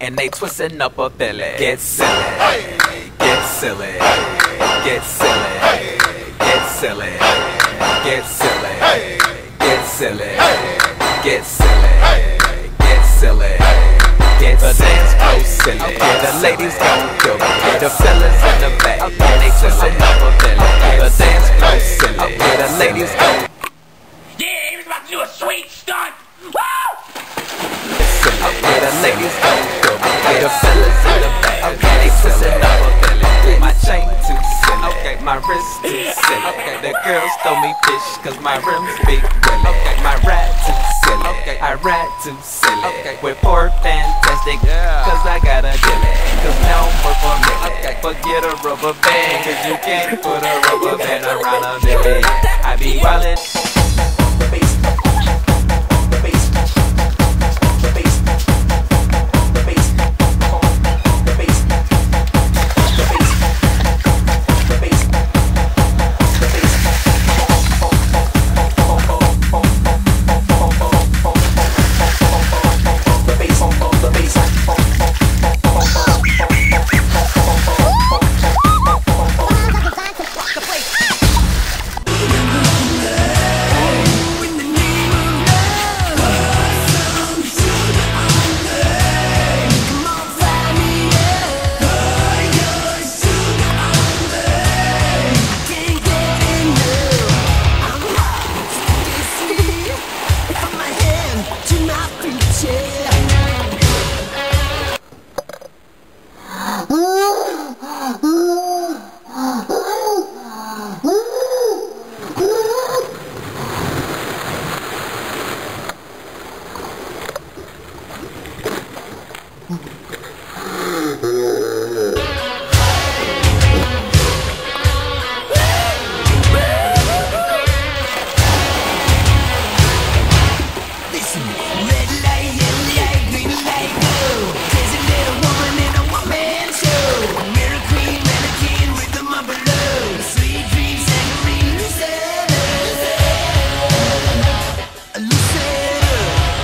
and they twisting up a belly. Get silly, get silly, get silly, get silly, get silly, get silly, get silly, get silly, get the dance floor silly. The ladies gon' do it, the fellas in the back, and they twisting up a belly. The dance floor silly, the ladies gon' Yeah, he was about to do a sweet stunt. Woo! the ladies gon' do it, the fellas in the back, and they twisting up a belly. My chain too silly, okay, my wrist too silly, okay, the girls throw me fish cause my rims big willy, okay, my ride too silly, okay, I ride too silly, okay, with poor fantastic, cause I got a dilly, cause now I'm worth a million, okay, forget a rubber band, cause you can't put a rubber band around a million. I be wildin'. Mm-hmm.